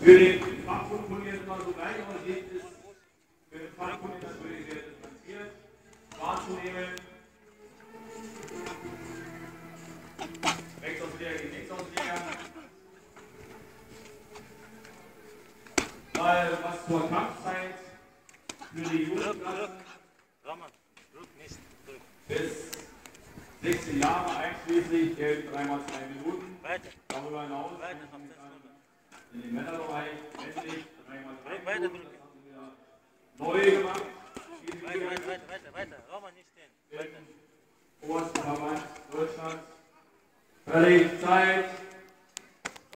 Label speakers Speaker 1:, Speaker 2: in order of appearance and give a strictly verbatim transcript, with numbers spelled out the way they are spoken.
Speaker 1: Für den Fachbund fungiert immer so gleich, aber geht es für den Fachbund natürlich sehr differenziert wahrzunehmen. Rechtsausleger gegen Linksausleger. Mal was zur Kampfzeit für die Jugendklassen bis sechzehn Jahre einschließlich gelten dreimal zwei Minuten. Darüber hinaus in den Männerbereich männlich dreimal drei Minuten. Das haben wir neu gemacht. Weiter, weiter, weiter, weiter. Roman nicht stehen. Im obersten Verband Deutschlands. Fertig, Zeit.